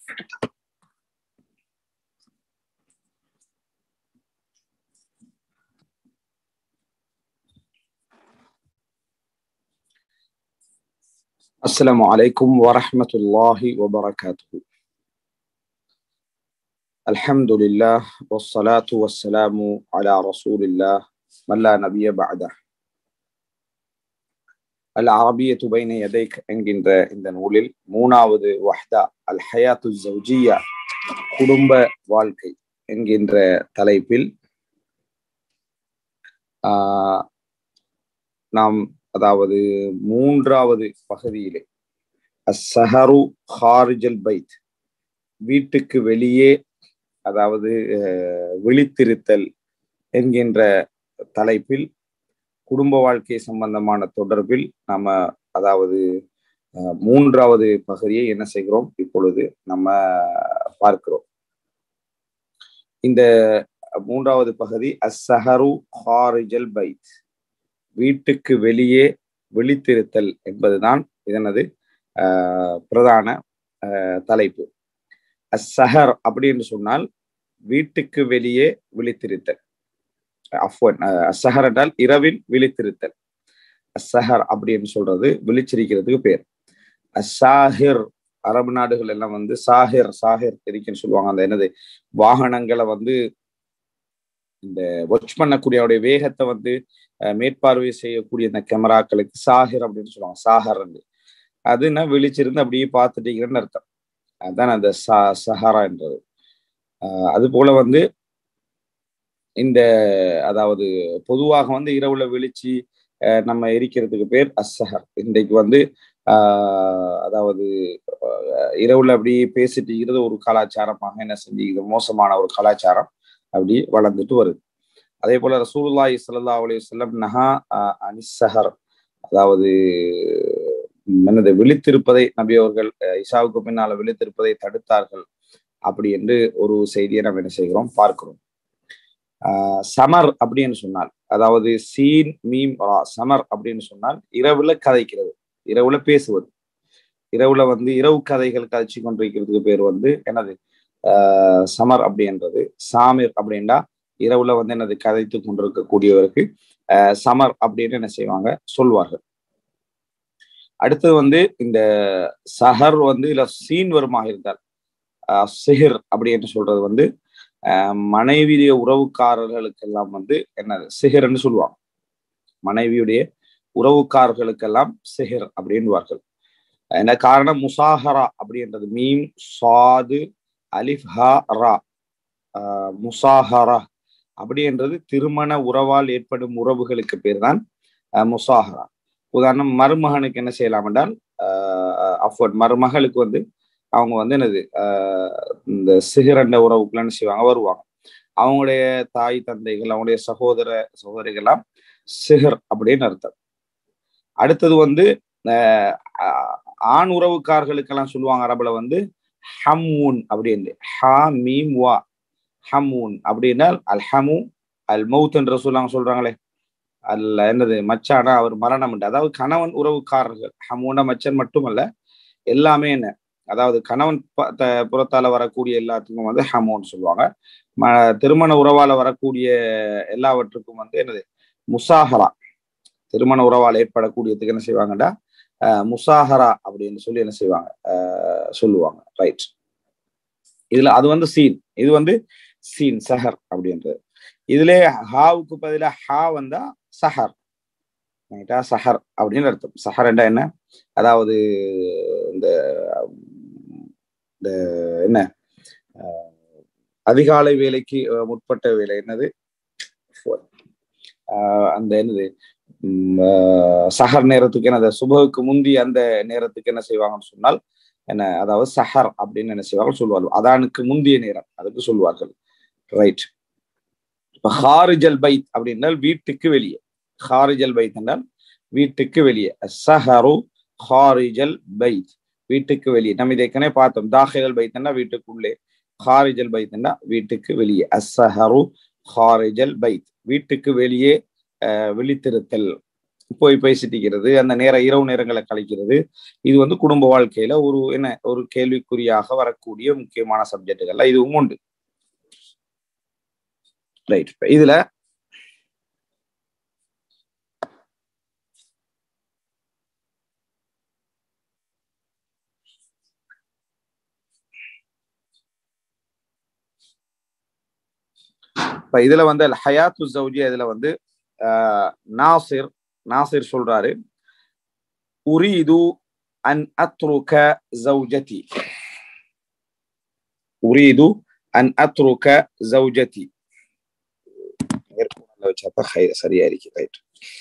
السلام عليكم ورحمة الله وبركاته. الحمد لله والصلاة والسلام على رسول الله من لا نبي بعده. العربية بين يديك என்கின்ற இந்த நூலில் மூணாவது வஹ்தா அல் ஹயாத்து ஜௌஜியா குடும்ப வாழ்க்கை என்கின்ற தலைப்பில் நாம் அதாவது மூன்றாவது பகுதியிலே அஸ்ஸஹரு ஹாரிஜல் பைத் வீட்டுக்கு வெளியே அதாவது விழித்திருத்தல் என்கின்ற தலைப்பில் குடும்ப வாழ்க்கை சம்பந்தமான தொடர்பில் நம்ம அதாவது மூன்றாவது பகுதியை என்ன செய்கிறோம் இப்பொழுது நம்ம பார்க்கிறோம். இந்த மூன்றாவது பகுதி அஸ்ஸஹரு ஹாரிஜல் பைத் வீட்டுக்கு வெளியே விழித்திருத்தல் என்பதுதான் இதனது பிரதான தலைப்பு. அஸ்ஸஹர் அப்படி என்று சொன்னால் வீட்டுக்கு வெளியே விழித்திருத்தல். அஸ்ஸஹர் என்றால் இரவில் விழித்திருத்தல். அஸ்ஸஹர் அப்படின்னு சொல்றது விழிச்சிருக்கிறதுக்கு பேர். அஸ்ஸாஹிர் அரபு நாடுகள் எல்லாம் வந்து சாஹிர் இருக்குன்னு சொல்லுவாங்க. அந்த என்னது வாகனங்களை வந்து இந்த வாட்ச் பண்ணக்கூடிய வேகத்தை வந்து மேற்பார்வை செய்யக்கூடிய இந்த கேமராக்களுக்கு சாஹிர் அப்படின்னு சொல்லுவாங்க. சாஹர் அதுன்னா விழிச்சிருந்து அப்படியே பார்த்துட்டீங்கன்னு அர்த்தம். அதுதான் அந்த சஹரா என்றது. அது போல வந்து இந்த அதாவது பொதுவாக வந்து இரவுல விழிச்சு நம்ம எரிக்கிறதுக்கு பேர் அஸ்ஸஹர். இன்றைக்கு வந்து அதாவது இரவுல அப்படி பேசிட்டு இருக்கிறது ஒரு கலாச்சாரமாக என்ன செஞ்சுக்கிறது, மோசமான ஒரு கலாச்சாரம் அப்படி வளர்ந்துட்டு வருது. அதே போல ரசூலுல்லாஹி ஸல்லல்லாஹு அலைஹி வஸல்லம் நஹா அனிஸ்ஸஹர் அதாவது என்னது விழித்திருப்பதை நபி அவர்கள் இஷாவுக்கு பின்னால விழித்திருப்பதை தடுத்தார்கள் அப்படி என்று ஒரு செய்தியை நம்ம என்ன செய்கிறோம் பார்க்கிறோம். சமர் அப்படின்னு சொன்னால் அதாவது சீன் மீம் ரா சமர் அப்படின்னு சொன்னால் இரவுல கதைக்கிறது, இரவுல பேசுவது, இரவுல வந்து இரவு கதைகள் கதைச்சு கொண்டிருக்கிறதுக்கு பேர் வந்து என்னது சமர் அப்படின்றது. சாமிர் அப்படின்னா இரவுல வந்து என்னது கதைத்து கொண்டிருக்கக்கூடியவருக்கு சமர் அப்படின்னு என்ன செய்வாங்க சொல்வார்கள். அடுத்தது வந்து இந்த சஹர் வந்து இல்ல சீன் வருமாக இருந்தால் சிஹர் அப்படி என்று சொல்றது வந்து மனைவியுடைய உறவுக்காரர்களுக்கெல்லாம் வந்து என்னது சிஹர்ன்னு சொல்லுவாங்க. மனைவியுடைய உறவுக்காரர்களுக்கெல்லாம் சிஹர் அப்படின்வார்கள். என்ன காரணம்? முசாஹரா அப்படின்றது மீம் சாது அலிஃப் ஹா ரா முசாஹரா அப்படின்றது திருமண உறவால் ஏற்படும் உறவுகளுக்கு பேர் தான் முசாஹரா. உதாரணம் மருமகனுக்கு என்ன செய்யலாம் என்றால் மருமகளுக்கு வந்து அவங்க வந்து என்னது இந்த சிகரண்ட உறவுக்குள்ள என்ன செய்வாங்க வருவாங்க. அவங்களுடைய தாய் தந்தைகள் அவங்களுடைய சகோதரிகள்லாம் சிஹர் அப்படின்னு அர்த்தம். அடுத்தது வந்து ஆண் உறவுக்காரர்களுக்கெல்லாம் சொல்லுவாங்க அரபுல வந்து ஹம்ஊன் அப்படின்னு ஹா மீம் வா ஹம்ஊன் அப்படின்னா அல் ஹமு அல் மௌத் என்று சொல்றாங்களே அல்ல என்னது மச்சானா அவர் மரணம் உண்டு. அதாவது கணவன் உறவுக்காரர்கள் ஹமூன மச்சன் மட்டுமல்ல எல்லாமே என்ன அதாவது கணவன் புறத்தால வரக்கூடிய எல்லாத்துக்கும் வந்து ஹமூன்னு சொல்லுவாங்க. திருமண உறவால வரக்கூடிய எல்லாவற்றுக்கும் வந்து என்னது முசாஹரா. திருமண உறவால் ஏற்படக்கூடியதுக்கு என்ன செய்வாங்கடா முசாஹரா அப்படின்னு சொல்லி என்ன செய்வாங்க சொல்லுவாங்க. ரைட். இதுல அது வந்து சீன், இது வந்து சீன் சஹர் அப்படின்றது. இதுல ஹாவுக்கு பதிலா ஹா வந்தா சஹர். சஹர் அப்படின்னு அர்த்தம். சஹர் என்றா என்ன? அதாவது இந்த என்ன அதிகாலை வேலைக்கு முற்பட்ட வேலை என்னது அந்த என்னது சஹர் நேரத்துக்கு என்னது சுபகுக்கு முந்தி அந்த நேரத்துக்கு என்ன செய்வாங்கன்னு சொன்னால் என்ன அதாவது சஹர் அப்படின்னு என்ன செய்வாங்க சொல்லுவார்கள். அதானுக்கு முந்திய நேரம் அதுக்கு சொல்லுவார்கள். ரைட். இப்ப ஹாரிஜல் பைத் அப்படின்னால் வீட்டுக்கு வெளியே. ஹாரிஜல் பைத் என்றால் வீட்டுக்கு வெளியே. அஸ்ஸஹரு ஹாரிஜல் பைத் வீட்டுக்கு வெளியே. நம்ம இதை ஏற்கனவே பார்த்தோம். தாஹிலல் பைத்னா வீட்டுக்குள்ளே, ஹாரிஜல் பைத்னா வீட்டுக்கு வெளியே. அஸ்ஸஹரு ஹாரிஜல் பைத் வீட்டுக்கு வெளியே விழித்திருத்தல் போய் பேசிட்டிக்கிறது, அந்த இரவு நேரங்களை கழிக்கிறது, இது வந்து குடும்ப வாழ்க்கையில ஒரு கேள்விக்குறியாக வரக்கூடிய முக்கியமான சப்ஜெக்டுகள்ல இதுவும் உண்டு. ரைட். இதுல இதுல வந்து ஹயாத்து ஜௌஜியா இதுல வந்து நாசிர் சொல்றாரு, உரீது அன் அத்ருக ஜௌஜதி, உரீது அன் அத்ருக ஜௌஜதி. சரியா இருக்கு. ரைட்.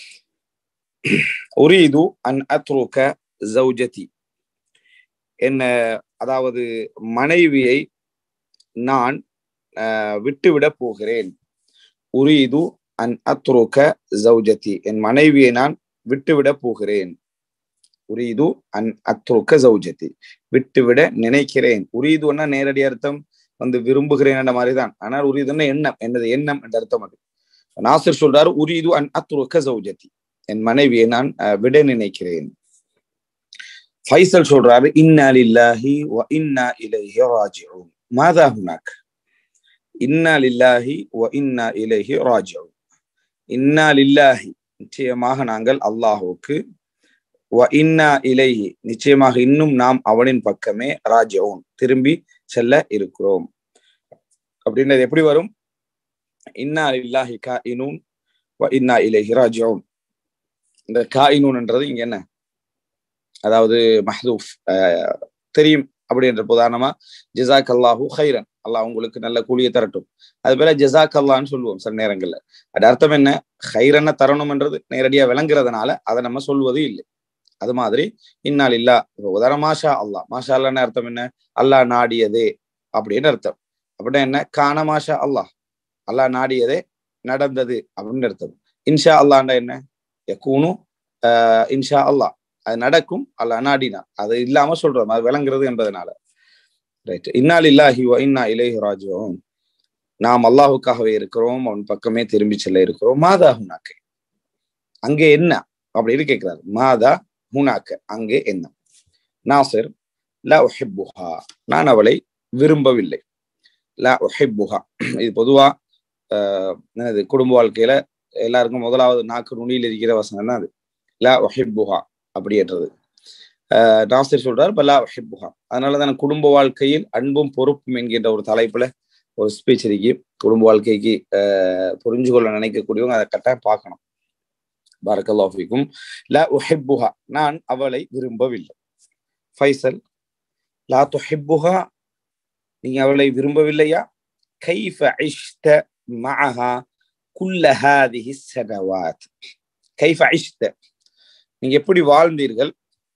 உரீது அன் அத்ருக ஜௌஜதி, என்ன, அதாவது மனைவியை நான் விட்டுவிட போகிறேன். உரீது அன் அத்ருக ஜௌஜதி, என் மனைவியை நான் விட்டுவிட போகிறேன். உரீது அன் அத்ருக ஜௌஜதி, விட்டுவிட நினைக்கிறேன். உரீதுன்னா நேரடி அர்த்தம் வந்து விரும்புகிறேன் என்ற மாதிரிதான். ஆனால் உரீதுன்னா எண்ணம், என்னது எண்ணம் என்ற அர்த்தம். அது நாசிர் சொல்றாரு, உரீது அன் அத்ருக ஜௌஜதி, என் மனைவியை நான் விட நினைக்கிறேன். ஃபைசல் சொல்றாரு, இன்னா லில்லாஹி வ இன்னா இலைஹி ராஜிஊன். மாதா ஹுனாக்? இன்னா லில்லாஹி வ இன்னா இலைஹி ராஜிஊன். இன்னா லில்லாஹி, நிச்சயமாக நாங்கள் அல்லாஹுவுக்கு, வ இன்னா இலைஹி, நிச்சயமாக இன்னும் நாம் அவனின் பக்கமே, ராஜிஊன், திரும்பி செல்ல இருக்கிறோம். அப்படின்றது எப்படி வரும்? இன்னா லில்லாஹி காயினூன் வ இன்னா இலைஹி ராஜிஊன். இந்த காயினூன்ன்றது இங்க என்ன, அதாவது மஹ்தூஃப், தெரியும் அப்படின்ற உதாரணமா ஜஸாக் அல்லாஹு ஹைரன், அல்லாஹ் உங்களுக்கு நல்ல கூலியை தரட்டும். அது போல ஜஸாக் அல்லான்னு சொல்லுவோம் சில நேரங்கள்ல. அது அர்த்தம் என்ன? ஹைரன தரணும்ன்றது நேரடியா விளங்குறதுனால அதை நம்ம சொல்வது இல்லை. அது மாதிரி இன்னா லில்லாஹ், உதாரணம் மாஷா அல்லாஹ். மாஷா அல்லான்னு அர்த்தம் என்ன? அல்லாஹ் நாடியதே அப்படின்னு அர்த்தம். அப்படின்னா என்ன? கான மாஷா அல்லாஹ், அல்லாஹ் நாடியதே நடந்தது அப்படின்னு அர்த்தம். இன்ஷா அல்லாண்டா என்ன? யகூனு இன்ஷா அல்லாஹ், அது நடக்கும், அல்லாஹ் நாடினா. அது இல்லாம சொல்றோம், அது விளங்குறது என்பதனால. ரைட். இன்னா லில்லாஹி வ இன்னா இலைஹி ராஜிஊன், நாம் அல்லாஹுக்காகவே இருக்கிறோம், அவன் பக்கமே திரும்பி செல்ல இருக்கிறோம். மாதா ஹுனாக்க, அங்கே என்ன அப்படின்னு கேட்கிறாரு. மாதா ஹுனாக்க, அங்கே என்ன? நாசிர், லா உஹிப்புஹா, நான் அவளை விரும்பவில்லை. லா உஹிப்புஹா, இது பொதுவா என்னது, குடும்ப வாழ்க்கையில எல்லாருக்கும் முதலாவது நாக்கு நுனியில் இருக்கிற வசனம் தான் அது, லா உஹிப்புஹா அப்படின்றது. நாசிர் சொல்றார், லா உஹிப்புஹா. அதனாலதான் குடும்ப வாழ்க்கையில் அன்பும் பொறுப்பும் என்கின்ற ஒரு தலைப்புல ஒரு ஸ்பீச் இருக்கு. குடும்ப வாழ்க்கைக்கு புரிஞ்சு கொள்ள நினைக்கக்கூடியவங்க அதை கட்டாயம் பார்க்கணும். பாரக்கல்லாஹு ஃபீக்கும். லா உஹிப்புஹா, நான் அவளை விரும்பவில்லை. ஃபைசல், லா துஹிப்புஹா, நீங்க அவளை விரும்பவில்லையா? கைஃப இஷ்த மஅஹா குல்ல ஹாதிஹி ஸனவாத். கைஃப இஷ்த, நீங்க எப்படி வாழ்ந்தீர்கள்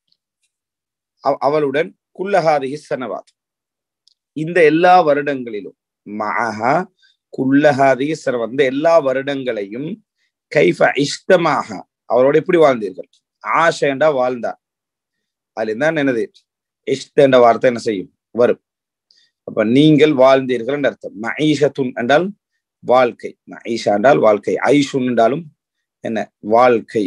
அவளுடன், குல்ல ஹாதிஹி ஸனவாத், இந்த எல்லா வருடங்களிலும், மஅஹா குல்ல ஹாதிஹி ஸனவாத், இந்த எல்லா வருடங்களையும், கைஃப இஷ்தமாக, அவளோட எப்படி வாழ்ந்தீர்கள்? ஆஷேண்டா வாழ்ந்தார், அதுல இருந்தான் என்னது இஷ்த என்ற வார்த்தை என்ன செய்யும், வரும். அப்ப நீங்கள் வாழ்ந்தீர்கள் என்ற அர்த்தம். மஈஷத்துன் என்றால் வாழ்க்கை, மஈஷா என்றால் வாழ்க்கை, ஐஷுன் என்றாலும் என்ன, வாழ்க்கை.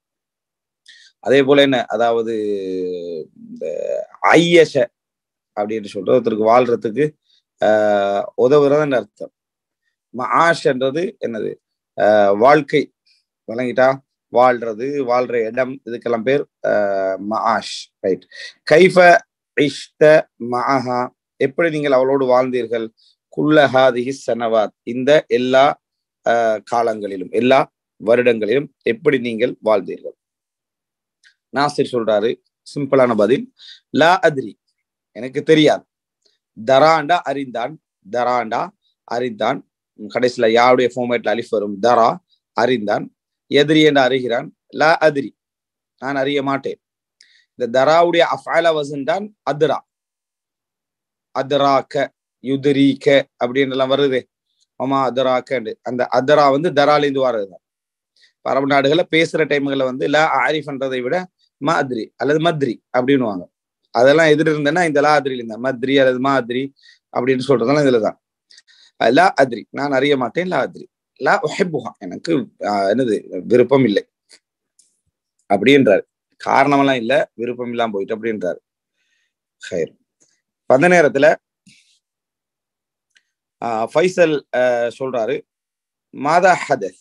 அதே போல என்ன, அதாவது இந்த ஐயஷ அப்படின்னு சொல்றது ஒருத்தருக்கு வாழ்றதுக்கு உதவுறதுன்னு அர்த்தம். மஆஷ் என்றது என்னது, வாழ்க்கை, வழங்கிட்டா வாழ்றது, வாழ்ற இடம், இதுக்கெல்லாம் பேர் மஆஷ். ரைட். கைஃப இஷ்த மஅஹா, எப்படி நீங்கள் அவளோடு வாழ்ந்தீர்கள்? குல்ல ஹாதிஹி ஸனவாத், இந்த எல்லா காலங்களிலும், எல்லா வருடங்களிலும் எப்படி நீங்கள் வாழ்ந்தீர்கள்? நாசிர் சொல்றாரு, சிம்பிளான பதில், லா அத்ரி, எனக்கு தெரியாது. தராண்டா அறிந்தான், தராண்டா அறிந்தான், கடைசியில யாருடைய ஃபார்மேட்ல அலிஃப் வரும், தரா அறிந்தான், எதிரி என்று அறிகிறான், லா அத்ரி, நான் அறிய மாட்டேன். இந்த தராவுடைய அஃஅல வஸன் தான் அத்ரா, அத்ராக்க, யுத்ரீக்க அப்படின்றலாம் வருது. ஆமா, அத்ராக்க, அந்த அத்ரா வந்து தராலேந்து வர்றதுதான். அரபு நாடுகள்ல பேசுற டைம்களை வந்து லா ஆரிஃப்ன்றதை விட மத்ரி அல்லது மத்ரி அப்படின்னுவாங்க. அதெல்லாம் எதிர இருந்தேன்னா இந்த லா அத்ரில இருந்த மத்ரி அல்லது மாதிரி அப்படின்னு சொல்றதெல்லாம் இதுலதான். லா அத்ரி, நான் அறிய மாட்டேன். லா அத்ரி, லா உஹிப்புஹா, எனக்கு என்னது விருப்பம் இல்லை. அப்படின்றாரு. காரணமெல்லாம் இல்ல, விருப்பம் இல்லாம போயிட்டு அப்படின்றாரு. அந்த நேரத்துல ஃபைசல் சொல்றாரு, மாதா ஹதஸ்.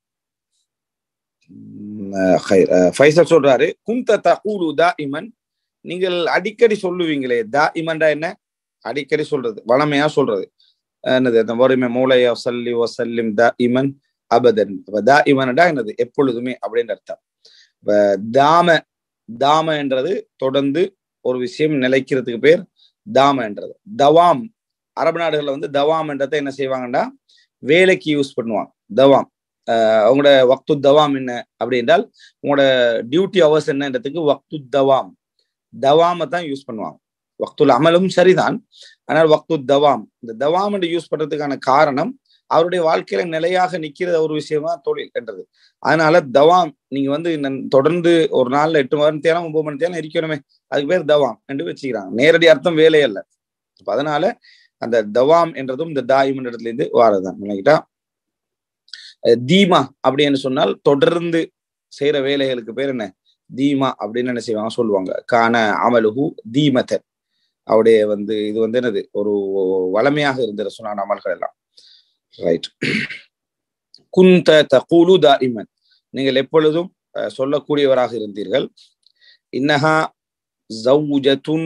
ஃபைசல் சொல்றாரு, குந்த தகூலு தாஇமன், நீங்கள் அடிக்கடி சொல்லுவீங்களே, தாஇமன்டா என்ன? அடிக்கடி சொல்றது, வளமையா சொல்றது. என்னது அந்த வறுமை மூளைய வசல்லி வசல்லிம் தாஇமன் அபதன். தாஇமன்டா என்னது? எப்பொழுதுமே அப்படின்னு அர்த்தம். தாம தாம என்றது தொடர்ந்து ஒரு விஷயம் நிலைக்கிறதுக்கு பேர் தாம என்றது. தவாம், அரபு நாடுகள்ல வந்து தவாம் என்றதை என்ன செய்வாங்கன்னா வேலைக்கு யூஸ் பண்ணுவாங்க. தவாம் அவங்களோட வக்து தவாம் என்ன அப்படி என்றால் உங்களோட டியூட்டி ஹவர்ஸ் என்னன்றதுக்கு வக்து தவாம், தவாமை தான் யூஸ் பண்ணுவாங்க. வக்துல் அமலும் சரிதான், ஆனால் வக்து தவாம், இந்த தவாம் என்று யூஸ் பண்றதுக்கான காரணம் அவருடைய வாழ்க்கையில நிலையாக நிக்கிற ஒரு விஷயமா தொழில் என்றது. அதனால தவாம் நீங்க வந்து தொடர்ந்து ஒரு நாள்ல 8 மணி நேரம் 9 மணி நேரம் இருக்கணுமே, அதுக்கு பேர் தவாம் என்று வச்சுக்கிறாங்க. நேரடி அர்த்தம் வேலை அல்ல. அதனால அந்த தவாம் என்றதும் இந்த தாயிம் இடத்துல இருந்து வாரதுதான். நினைக்கிட்டா தீமா அப்படின்னு சொன்னால் தொடர்ந்து செய்யற வேலைகளுக்கு பேர் என்ன? தீமா அப்படின்னு என்ன செய்வாங்க சொல்லுவாங்க. கான அமலுஹு தீமத்தன், அவருடைய வந்து இது வந்து என்னது ஒரு வளமையாக இருந்த சொன்ன அமல்கள் எல்லாம். ரைட். குந்த தகூலு தாஇமன், நீங்கள் எப்பொழுதும் சொல்லக்கூடியவராக இருந்தீர்கள். இன்னஹா ஜௌஜத்துன்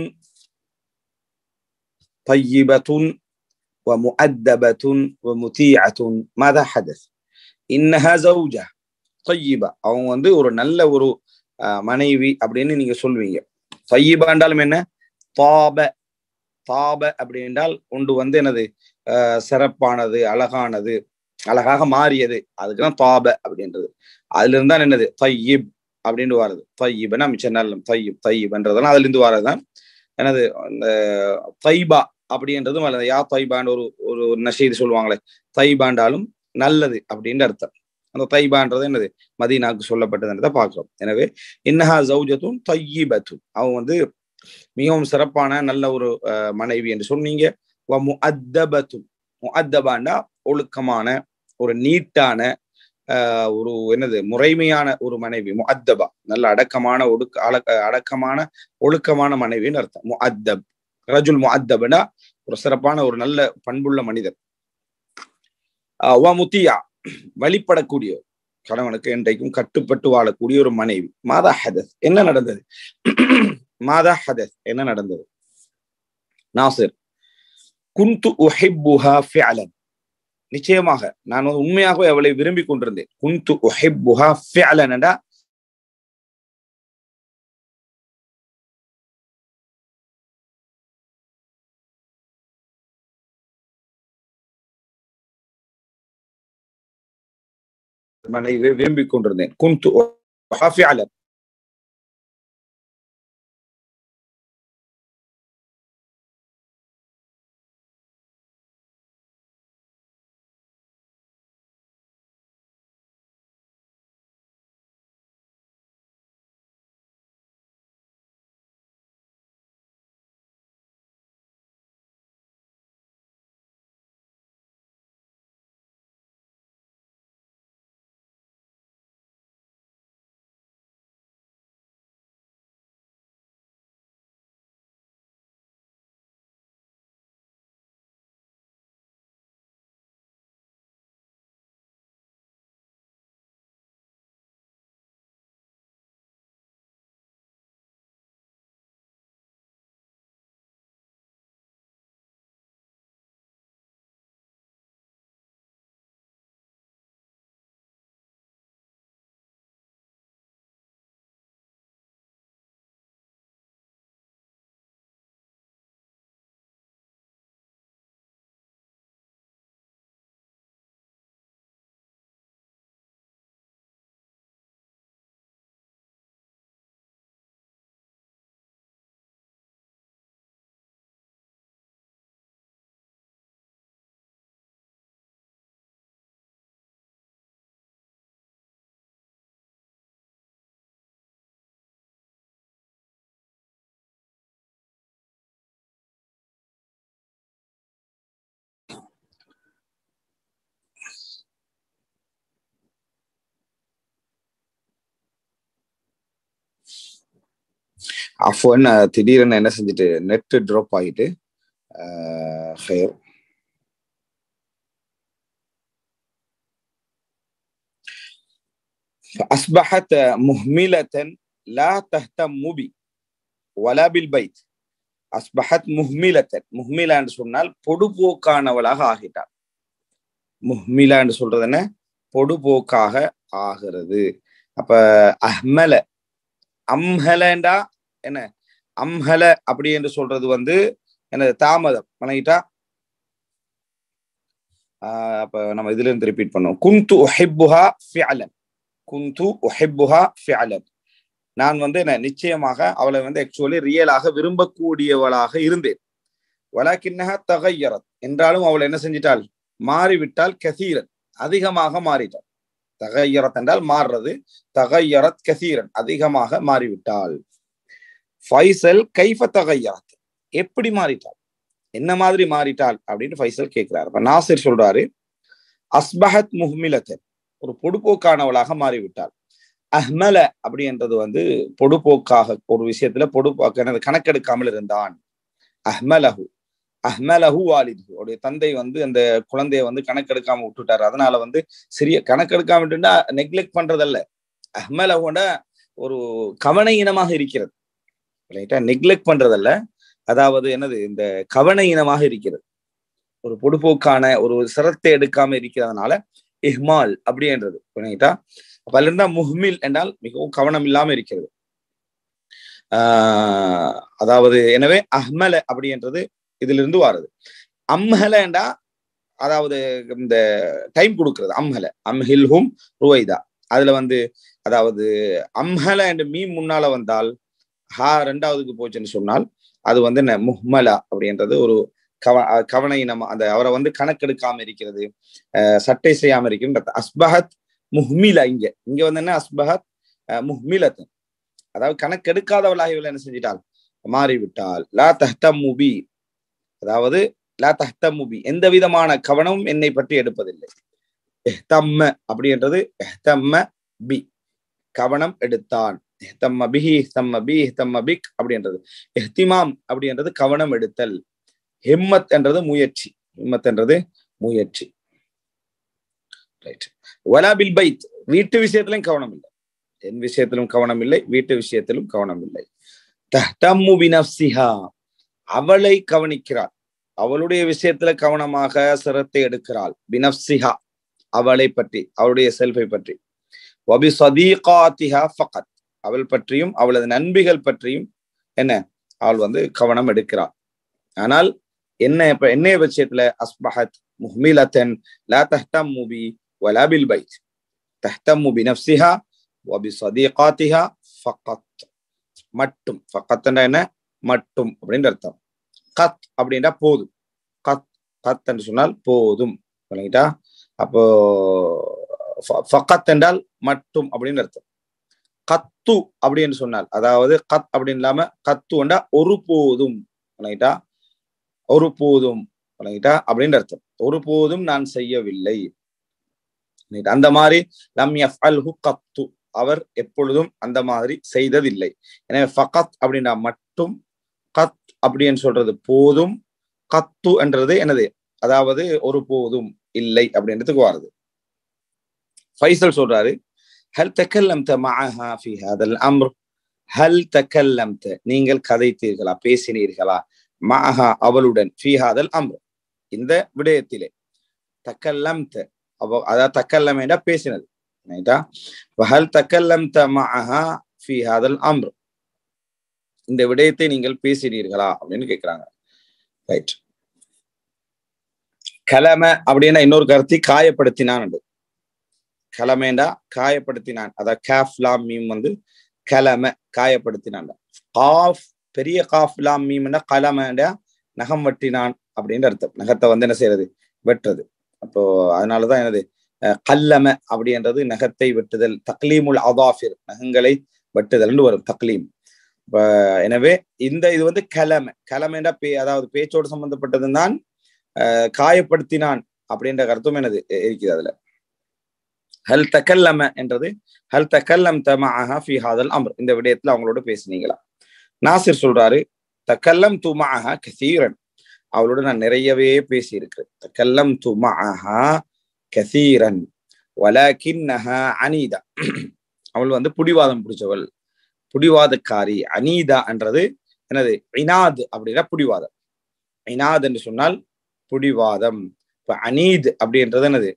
தய்யிபத்துன் வமுஅத்தபத்துன் வமுதீஅத்துன். மாதா ஹதஸ்? இன்னஹா ஜௌஜா தய்யிபா, அவங்க வந்து ஒரு நல்ல ஒரு மனைவி அப்படின்னு நீங்க சொல்வீங்க. தய்யிபா என்றாலும் என்ன? தாப, தாப அப்படி என்றால் ஒன்று வந்து என்னது சிறப்பானது, அழகானது, அழகாக மாறியது, அதுக்குதான் தாப அப்படின்றது. அதுல இருந்தா என்னது தையிப் அப்படின்னு வருது. தையிப்னா மிச்சம் நல்ல தையிப், தையிப்ன்றதெல்லாம் அதுல இருந்து வரதுதான் என்னது இந்த தைபா அப்படின்றதும் அல்லது யா தைபான்னு ஒரு ஒரு நஷீது சொல்லுவாங்களே, தைபாண்டாலும் நல்லது அப்படின்னு அர்த்தம். அந்த தைபான்றது என்னது மதீனாவுக்கு சொல்லப்பட்டதுன்றதை பார்க்கிறோம். எனவே இன்னஹா ஜௌஜத்துன் தையிபத்துன், அவங்க வந்து மிகவும் சிறப்பான நல்ல ஒரு மனைவி என்று சொன்னீங்க. முஅத்தபத்துன், முஅத்தபான்னா ஒழுக்கமான ஒரு நீட்டான ஒரு என்னது முறைமையான ஒரு மனைவி. முஅத்தபா நல்ல அடக்கமான அடக்கமான ஒழுக்கமான மனைவின்னு அர்த்தம். முஅத்தப், ரஜுல் முஅத்தப்னா ஒரு சிறப்பான ஒரு நல்ல பண்புள்ள மனிதர். முத்தியா வழிபடக்கூடிய, கணவனுக்கு என்றைக்கும் கட்டுப்பட்டு வாழக்கூடிய ஒரு மனைவி. மாதா ஹதஸ், என்ன நடந்தது? மாதா ஹதஸ், என்ன நடந்தது? நாசிர், குந்து உஹிப்புஹா ஃபிஅலன், நிச்சயமாக நான் உண்மையாகவே அவளை விரும்பி கொண்டிருந்தேன். குந்து உஹிப்புஹா ஃபிஅலன் என்றா மனைவி விரும்பிக் கொண்டிருந்தேன். குந்து உஹிப்புஹா ஃபிஅலன். அஃப்வன் திடீர்னு என்ன செஞ்சுட்டு நெட் ட்ராப் ஆகிட்டு خير فأصبحت مهملة لا تهتم بي ولا بالبيت. அஸ்பஹத் முஹ்மிலத்தன், முஹ்மிலா என்று சொன்னால் பொடுபோக்கானவளாக ஆகிட்டாள். முஹ்மிலா என்று சொல்றது என்ன? பொடுபோக்காக ஆகிறது. அப்ப அஹ்மல, அம்ஹலண்டா என்ன? அம்ஹல அப்படி என்று சொல்றது வந்து என்ன? தாமதம் பண்ணிட்டா. அப்ப நம்ம இதுல இருந்து ரிப்பீட் பண்ணுவோம். குந்து உஹிப்புஹா ஃபிஅலன், குந்து உஹிப்புஹா ஃபிஅலன். நான் வந்து என்ன? நிச்சயமாக அவளை வந்து ஆக்சுவலி ரியலாக விரும்பக்கூடியவளாக இருந்தேன். வலக்கின்னஹா தகய்யரத், என்றாலும் அவள் என்ன செஞ்சிட்டாள்? மாறிவிட்டால். கசீரன், அதிகமாக மாறிட்டாள். தகய்யரத் என்றால் மாறுறது. தகய்யரத் கசீரன், அதிகமாக மாறிவிட்டாள். ஃபைசல் கைஃப தகய்யரத், எப்படி மாறிட்டாள், என்ன மாதிரி மாறிட்டாள் அப்படின்னு ஃபைசல் கேட்கிறார். அப்ப நாசிர் சொல்றாரு, அஸ்பஹத் முஹ்மிலத்தன், ஒரு பொடுபோக்கானவளாக மாறிவிட்டாள். அஹ்மல அப்படின்றது வந்து பொடுபோக்காக, ஒரு விஷயத்துல பொடுபோக்கான கணக்கெடுக்காமல் இருந்தான். அஹ்மலஹு, அஹ்மலஹு வாலிது, அவருடைய தந்தை வந்து அந்த குழந்தைய வந்து கணக்கெடுக்காம விட்டுட்டாரு. அதனால வந்து சிறிய கணக்கெடுக்காம விட்டுட்டா நெக்லெக்ட் பண்றதல்ல. அஹ்மலஹுட ஒரு கவன இனமாக இருக்கிறது. நெக்லெக்ட் பண்றதல்ல, அதாவது என்னது? இந்த கவன இனமாக இருக்கிறது. ஒரு பொடுபோக்கான ஒரு சிரத்தை எடுக்காம இருக்கிறதுனால இஹ்மால் அப்படின்றது. அப்ப அதுல இருந்தா முஹ்மில் என்றால் மிகவும் கவனம் இல்லாம இருக்கிறது. அதாவது எனவே அஹ்மல அப்படின்றது இதுல இருந்து வாருது. அம்ஹல என்றா அதாவது இந்த டைம் கொடுக்கிறது. அம்ஹல, அம்ஹில்ஹும் ருவைதா. அதுல வந்து அதாவது அம்ஹல என்று மீ முன்னால வந்தால், ஹா ரெண்டாவதுக்கு போச்சுன்னு சொன்னால் அது வந்து முஹ்மலா அப்படின்றது ஒரு கவன இனம். அந்த அவரை வந்து கணக்கெடுக்காம இருக்கிறது, சட்டை செய்யாம இருக்கிறது. அஸ்பஹத் முஹ்மிலா, இங்க இங்க வந்து என்ன? அஸ்பஹத் முஹ்மிலத்தன், அதாவது கணக்கெடுக்காதவளாக என்ன செஞ்சிட்டாள்? மாறிவிட்டாள். லா தஹ்தம்மு பி, அதாவது லா தஹ்தம்மு பி, எந்த விதமான கவனமும் என்னை பற்றி எடுப்பதில்லை. இஹ்தம்ம அப்படின்றது இஹ்தம்ம பி, கவனம் எடுத்தான். இஹ்தம்ம பிஹி, இஹ்தம்ம பி, இஹ்தம்ம பிக் அப்படின்றது. இஹ்திமாம் அப்படின்றது கவனம் எடுத்தல். ஹிம்மத் என்றது முயற்சி, ஹிம்மத் என்றது முயற்சி. ரைட். வலா பில் பைத், வீட்டு விஷயத்திலும் கவனம் இல்லை. என் விஷயத்திலும் கவனம் இல்லை, வீட்டு விஷயத்திலும் கவனம் இல்லை. தஹ்தம்மு பினஃப்ஸிஹா, அவளை கவனிக்கிறாள், அவளுடைய விஷயத்துல கவனமாக சிரத்தை எடுக்கிறாள். பினஃப்ஸிஹா, அவளை பற்றி, அவளுடைய செல்ஃபை பற்றி. வபி சதீகாத்திஹா ஃபகத், அவள் பற்றியும் அவளது நண்பிகள் பற்றியும் என்ன? அவள் வந்து கவனம் எடுக்கிறாள். ஆனால் என்ன? என்னைய விஷயத்துல அஸ்பஹத் முஹ்மிலத்தன் லா தஹ்தம்மு பி வலா பில் பைத், தஹ்தம்மு பினஃப்ஸிஹா வபி சதீகாத்திஹா ஃபகத், மட்டும். ஃபகத்னா என்ன? மட்டும் அப்படின்னு அர்த்தம். கத் அப்படின்னா போதும். கத், கத் என்று சொன்னால் போதும். அப்போ ஃபகத் என்றால் மட்டும் அப்படின்னு அர்த்தம். கத்து அப்படின்னு சொன்னால், அதாவது கத் அப்படின்னு இல்லாம கத்து என்றா ஒரு போதும், ஒரு போதும் அப்படின்னு அர்த்தம். ஒரு போதும் நான் செய்யவில்லை. அந்த மாதிரி லம் யஃஅல்ஹு கத்து, அவர் எப்பொழுதும் அந்த மாதிரி செய்ததில்லை. எனவே ஃபகத் அப்படின்னா மட்டும், கத் அப்படின்னு சொல்றது போதும், கத்து என்றது என்னது? அதாவது ஒரு போதும் இல்லை அப்படின்றதுக்கு வருது. ஃபைசல் சொல்றாரு, ஹல் தக்கல்லம்த மஅஹா ஃபீ ஹாதல் அம்ர், ஹல் தக்கல்லம்த, நீங்கள் கதைத்தீர்களா, பேசினீர்களா, மஅஹா அவளுடன், ஃபீ ஹாதல் அம்ர், இந்த விடயத்திலே. தக்கல்லம்த, அதாவது தக்கல்லம் என்றா பேசினது. ஹல் தக்கல்லம்த மஅஹா ஃபீ ஹாதல் அம்ர், இந்த விடயத்தை நீங்கள் பேசினீர்களா அப்படின்னு கேட்கிறாங்க. ரைட். கலம அப்படின்னா இன்னொரு கருத்து காயப்படுத்தினான். கலமேண்டா காயப்படுத்தினான். அதாவது காஃப் லாம் மீம் வந்து கலம, காயப்படுத்தினான். காஃப் பெரிய காஃப் லாம் மீம்னா கலமேண்டா நகம் வெட்டினான் அப்படின்னு அர்த்தம். நகத்தை வந்து என்ன செய்யறது? வெட்டுறது. அப்போ அதனாலதான் என்னது கல்லம அப்படின்றது நகத்தை வெட்டுதல். தக்லீமுல் அதாஃபிர், நகங்களை வெட்டுதல் வரும் தக்லீம். எனவே இந்த இது வந்து கலம, கலமேண்டா அதாவது பேச்சோடு சம்பந்தப்பட்டதுதான். காயப்படுத்தினான் அப்படின்ற கருத்தும் என்னது இருக்குது அதுல. ஹல் தக்கல்லம என்றது ஹல் தக்கல்லம் தமஅஹா ஃபீ ஹாதல் அம்ர், இந்த விடயத்துல அவங்களோட பேசினீங்களா. நாசிர் சொல்றாரு, தக்கல்லம் துமஅஹா கசீரன், அவளோட நான் நிறையவே பேசி இருக்கிறேன். தக்கல்லம் துமஅஹா கசீரன் வலகின்னஹா அனீதா, அவள் வந்து புடிவாதம் பிடிச்சவள், புடிவாதக்காரி. அனீதா என்றது என்னது? இனாத் அப்படின்னா புடிவாதம். இனாத் என்று சொன்னால் புடிவாதம். இப்ப அனீத் அப்படின்றது என்னது?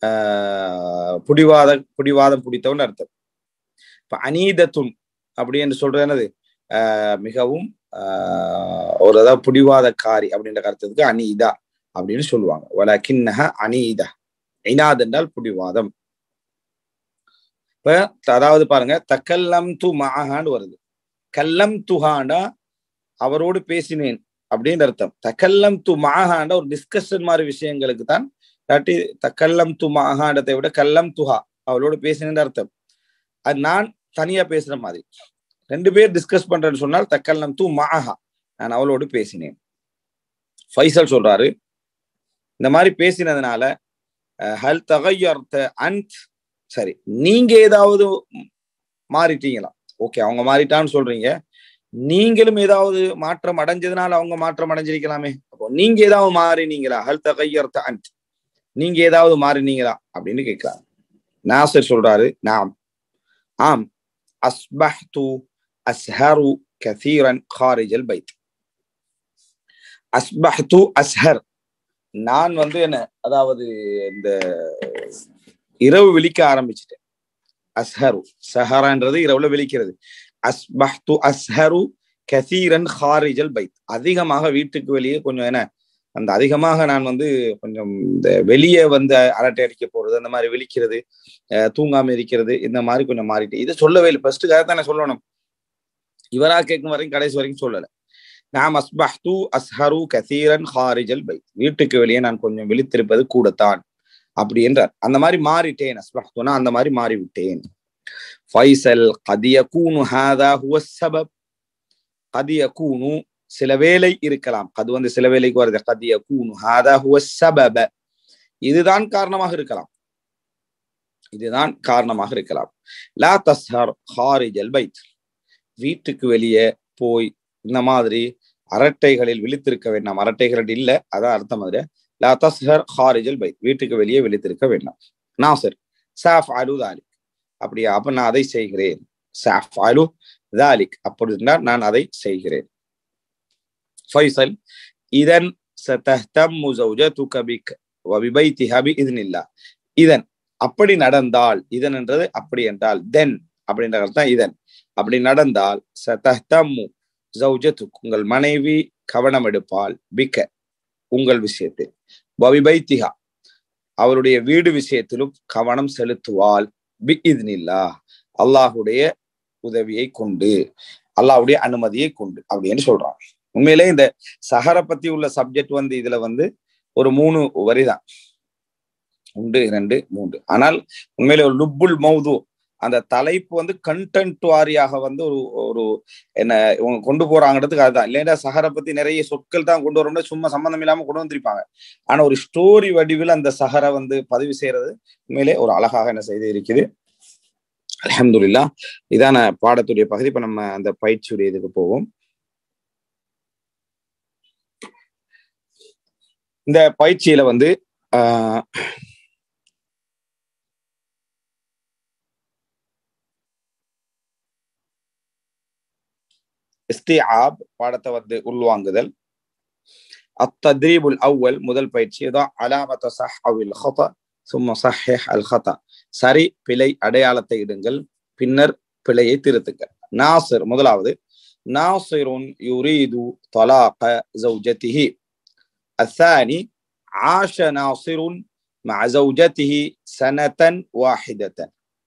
புடிவாதம் பிடித்தவன் அர்த்தம். இப்ப அனீதத்துன் அப்படி என்று சொல்றது என்னது? மிகவும் ஒரு அதாவது புடிவாதக்காரி அப்படின்ற கருத்துக்கு அனீதா அப்படின்னு சொல்லுவாங்க. வலகின்னஹா அனீதா, இனாத் என்றால் புடிவாதம். இப்ப அதாவது பாருங்க, தக்கல்லம் து மஅஹான்னு வருது. கல்லம் துஹாண்டா அவரோடு பேசினேன் அப்படின்னு அர்த்தம். தக்கல்லம் து மஅஹாண்டா ஒரு டிஸ்கஷன் மாதிரி விஷயங்களுக்கு தான். இல்லாட்டி தக்கல்லம் து மஅஹாண்டத்தை விட கல்லம் துஹா அவளோடு பேசினேன்னு அர்த்தம். அது நான் தனியா பேசுற மாதிரி. 2 பேர் டிஸ்கஸ் பண்றேன்னு சொன்னால் தக்கல்லம் து மஅஹா, நான் அவளோடு பேசினேன். ஃபைசல் சொல்றாரு, இந்த மாதிரி பேசினதுனால ஹல் தகய்யர்த அன்த், சரி நீங்க ஏதாவது மாறிட்டீங்களா? ஓகே, அவங்க மாறிட்டான்னு சொல்றீங்க, நீங்களும் ஏதாவது மாற்றம் அடைஞ்சதுனால அவங்க மாற்றம் அடைஞ்சிருக்கலாமே. அப்போ நீங்க ஏதாவது மாறினீங்களா? ஹல் தகய்யர்த அன்த், நீங்க ஏதாவது மாறினீங்களா அப்படின்னு கேட்கிறாங்க. நாசிர் சொல்றாரு, நாம் ஆம், அஸ்பஹ்து அஸ்ஹரு கதீரன் காரிஜல் பைத். அஸ்பஹ்து அஸ்ஹர், நான் வந்து என்ன, அதாவது இந்த இரவு விழிக்க ஆரம்பிச்சுட்டேன். அஸ்ஹரு, சஹரான்றது இரவுல விழிக்கிறது. அஸ்பஹ்து அஸ்ஹரு கதீரன் காரிஜல் பைத், அதிகமாக வீட்டுக்கு வெளியே கொஞ்சம் என்ன, அந்த அதிகமாக நான் வந்து கொஞ்சம் இந்த வெளியே வந்து அரட்டை அடிக்க போறது, அந்த மாதிரி விழிக்கிறது, தூங்காம இருக்கிறது, இந்த மாதிரி கொஞ்சம் மாறிட்டு. இதை சொல்லவே இல்லை, ஃபர்ஸ்ட்டுக்காக தானே சொல்லணும். இவரா கேட்கும் வரைக்கும் கடைசி வரைக்கும் சொல்லல. நாம் அஸ்பஹ்து அஸ்ஹரு கதீரன் காரிஜல் பைத், வீட்டுக்கு வெளியே நான் கொஞ்சம் விழித்திருப்பது கூடத்தான் அப்படி என்றார். அந்த மாதிரி மாறிட்டேன். அஸ்பஹ்துனா அந்த மாதிரி மாறிவிட்டேன். ஃபைசல் கத் யகூனு ஹாதா ஹுவ ஸபப், கத் யகூனு சில வேளை இருக்கலாம், அது வந்து சில வேளைக்கு வருது. கத் யகூனு ஹாதா ஹுவ ஸபப, இதுதான் காரணமாக இருக்கலாம், இதுதான் காரணமாக இருக்கலாம். லா தஸ்ஹர் காரிஜல் பைத், வீட்டுக்கு வெளியே போய் இந்த மாதிரி அரட்டைகளில் விழித்திருக்க வேண்டாம். அரட்டைகள் இல்ல, அதான் அர்த்தம். மாதிரி லா தஸ்ஹர் காரிஜல் பைத், வீட்டுக்கு வெளியே விழித்திருக்க வேண்டாம். நாசிர் சாஃப்அலு தாலிக், அப்படியா, அப்ப நான் அதை செய்கிறேன். சாஃப்அலு தாலிக், அப்படி இருந்தால் நான் அதை செய்கிறேன். ஃபைசல் இதன் சதஹ்தம்மு ஜௌஜதுக பிக் வ பிபைத்திஹா பிஇذنில்லாஹ், இதன் அப்படி நடந்தால், இதன் என்றது அப்படி என்றால், தென் அப்படின்ற அர்த்தம். இதன் அப்படி நடந்தால், சதஹ்தம்மு ஜௌஜதுக், உங்கள் மனைவி கவனம் எடுப்பாள், பிக்க உங்கள் விஷயத்தில், வ பிபைத்திஹா அவருடைய வீடு விஷயத்திலும் கவனம் செலுத்துவாள், பிஇذنில்லாஹ் அல்லாஹ்வுடைய உதவியை கொண்டு, அல்லாஹ்வுடைய அனுமதியை கொண்டு அப்படின்னு சொல்றாங்க. உண்மையிலே இந்த சஹரை பத்தி உள்ள சப்ஜெக்ட் வந்து இதுல வந்து ஒரு 3 வரிதான், 1 2 3. ஆனால் உண்மையிலே ஒரு லுப்புல் மௌது, அந்த தலைப்பு வந்து கண்டென்ட் வாரியாக வந்து ஒரு என்ன இவங்க கொண்டு போறாங்கிறதுக்கு அதுதான். இல்லைன்னா சஹரை பத்தி நிறைய சொற்கள் தான் கொண்டு வரோம்னா சும்மா சம்பந்தம் இல்லாம கொண்டு வந்திருப்பாங்க. ஆனா ஒரு ஸ்டோரி வடிவில் அந்த சஹரை வந்து பதிவு செய்யறது உண்மையிலே ஒரு அழகாக என்ன செய்து இருக்குது. அல்ஹம்துலில்லாஹ், இதான பாடத்துடைய பகுதி. இப்ப நம்ம அந்த பயிற்சியுடைய இதுக்கு போவோம். இந்த பயிற்சியில வந்து இஸ்திஆப் பாடத்தை வந்து உள்வாங்குதல். அத்தத்ரீபுல் அவ்வல் முதல் பயிற்சி, தான் அலாமத ஸஹ்வில் ஹதா சும்ம ஸஹ்ஹிஹ் அல் ஹதா, சரி பிழை அடையாளத்தை இடுங்கள், பின்னர் பிழையை திருத்துங்கள். நாசிர் முதலாவது, நாசிருன் யுரீது தலாக ஜௌஜதிஹி. الثاني عاش ناصر مع زوجته سنة واحدة.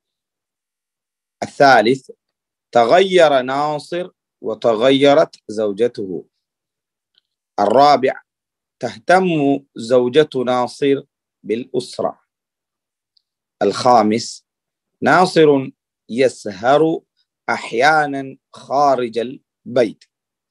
الثالث تغير ناصر وتغيرت زوجته. الرابع تهتم زوجة ناصر بالأسرة. الخامس ناصر يسهر أحيانا خارج البيت.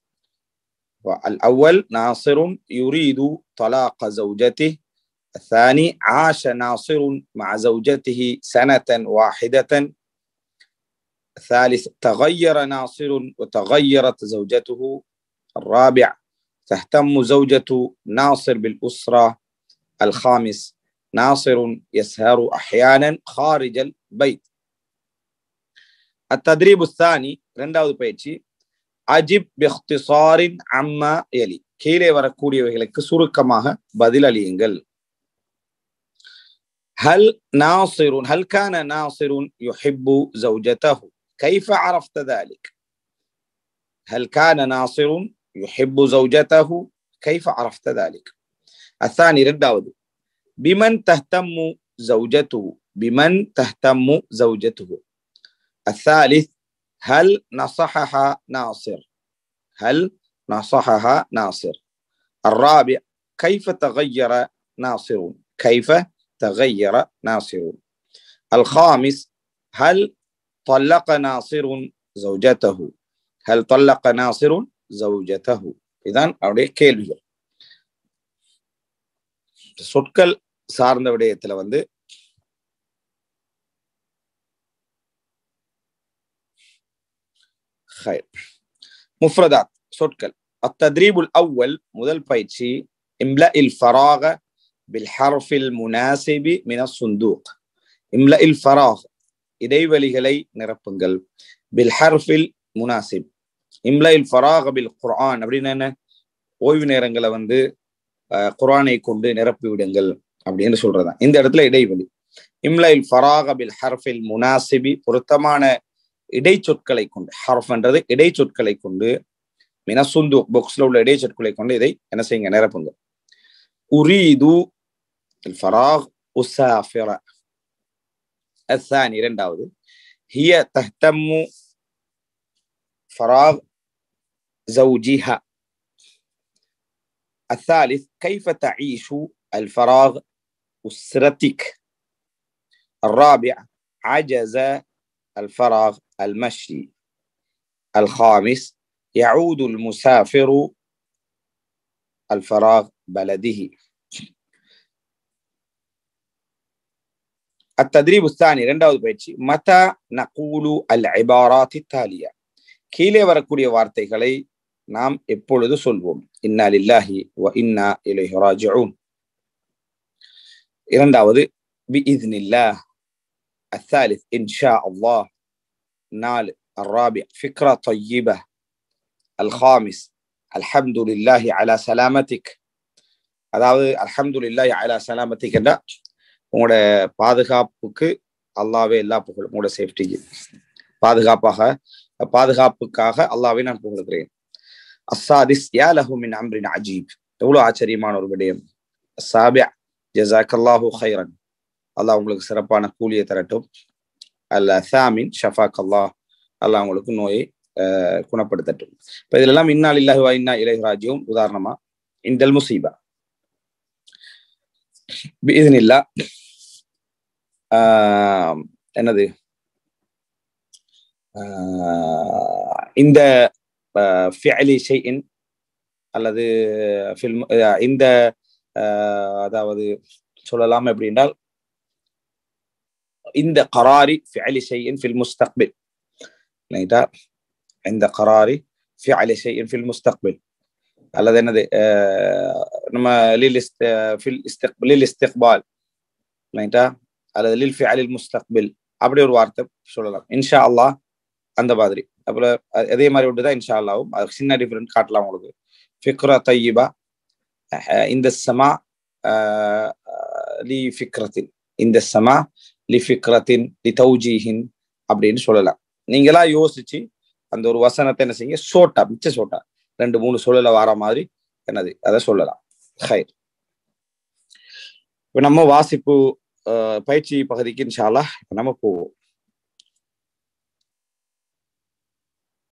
الأول ناصر يريد طلاق زوجته. الثاني عاش ناصر مع زوجته سنة واحدة. الثالث تغير ناصر وتغيرت زوجته. الرابع تهتم زوجة ناصر بالأسرة. الخامس ناصر يسهر أحيانا خارج البيت. التدريب الثاني இரண்டாவது பயிற்சி அஜிப் பிக்திசாரின் அம்மா எலி. கீழே வரக்கூடியவைகளுக்கு சுருக்கமாக பதில் அளியுங்கள். هل كان ناصر يحب زوجته؟ كيف عرفت ذلك؟ هل كان ناصر يحب زوجته؟ كيف عرفت ذلك؟ الثاني இரண்டாவது بمن تهتم زوجته؟ بمن تهتم زوجته؟ الثالث هل نصحها ناصر؟ هل نصحها ناصر؟ الرابع كيف تغير ناصر؟ كيف تغير ناصر؟ الخامس هل طلق ناصر زوجته؟ هل طلق ناصر زوجته؟ இதான் அவருடைய கேள்விகள். சொற்கள் சார்ந்த விடயத்துல முஃப்ரதாத் சொற்கள். التدريب الأول முதல் பயிற்சி املأ الفراغ بالحرف المناسب من الصندوق. املأ الفراغ இடைவெளிகளை நிரப்புங்கள். بالحرف المناسب. املأ الفراغ بالقرآن அப்படின்னா என்ன? ஓய்வு நேரங்களை குர்ஆனை கொண்டு நிரப்பி விடுங்கள் அப்படின்னு சொல்றதா. இந்த இடத்துல இடைவெளி. இம்லா இல் ஃபராக பில் ஹர்ஃபில் முனாசிபி பொருத்தமான இடைச்சொற்களை கொண்டு. ஹர்ஃப்ன்றது இடைச்சொற்களை கொண்டு மினசுந்து பாக்ஸ்ல உள்ள இடைச்சொற்களை கொண்டு இதை என்ன செய்யுங்க நிரப்புங்க. உரீது இல் ஃபராக் உஸாஃபிர. الثاني இரண்டாவது هي تهتم فراغ زوجها. الثالث كيف تعيش الفراغ أسرتك. الرابع عجز الفراغ المشي. الخامس يعود المسافر الفراغ بلده. التدريب الثاني இரண்டாவது பயிற்சி متى نقول العبارات التالية. கீழே வரக்கூடிய வார்த்தைகளை நாம் எப்பொழுது சொல்வோம்? இன்னா லில்லாஹி வ இன்னா இலைஹி ராஜிஊன். இரண்டாவது பிஇذنில்லாஹ். الثالث إن شاء الله. الرابع فكرة طيبة. الخامس الحمد لله على سلامتك. அதாவது அல்ஹம்துலில்லாஹி அலா சலாமத்திக் என்றா உங்களோட பாதுகாப்புக்கு அல்லாஹ்வே எல்லா புகழும். உங்களோட சேஃப்டிக்கு பாதுகாப்புக்காக அல்லாஹ்வை நான் புகழுகிறேன். السادس يا له من أمر عجيب. எவ்வளவு ஆச்சரியமான ஒரு விடயம். السابع جزاك الله خيرا. அல்லாஹ் உங்களுக்கு சிறப்பான கூலியை தரட்டும். الثامن شفاك الله. அல்லாஹ் உங்களுக்கு நோயை குணப்படுத்தட்டும். இப்ப இதெல்லாம் இன்னா லில்லாஹி வ இன்னா இலைஹி ராஜிஊன். உதாரணமா இந்தல் முசீபா பிஇذنில்லாஹ் என்னது இந்த ஃபிஅலி ஷைஇன் அல்லது இந்த அதாவது சொல்லலாம் எப்படி என்றால் இந்த கராரி ஃபிஅலி ஷைஇன் ஃபில் முஸ்தக்பில். ரைட்டா? இந்த கராரி ஃபிஅலி ஷைஇன் ஃபில் முஸ்தக்பில் அல்லது என்னது நம்ம லில் இஸ்திக்பால். ரைட்டா? அல்லது லில் ஃபிஅலில் முஸ்தக்பில் அப்படி ஒரு வார்த்தை சொல்லலாம். இன்ஷா அல்லாஹ் அந்த மாதிரி. அப்புறம் அதே மாதிரி ஒன்றுதான் இன்ஷா அல்லாஹ்வும். அது சின்ன டிஃபரெண்ட் காட்டலாம் உங்களுக்கு. ஃபிக்ரா தய்யிபா இந்த சமா லி ஃபிக்ரத்தின். இந்த சமா லி ஃபிக்ரத்தின் லி தௌஜீஹின் அப்படின்னு சொல்லலாம். நீங்களா யோசிச்சு அந்த ஒரு வசனத்தை என்ன செய்யுங்க, சோட்டா மிச்ச சோட்டா 2-3 சொல்லல வர மாதிரி என்னது அதை சொல்லலாம். ஹைர். இப்ப நம்ம வாசிப்பு பயிற்சி பகுதிக்கு இன்ஷா அல்லாஹ் இப்ப நம்ம போவோம்.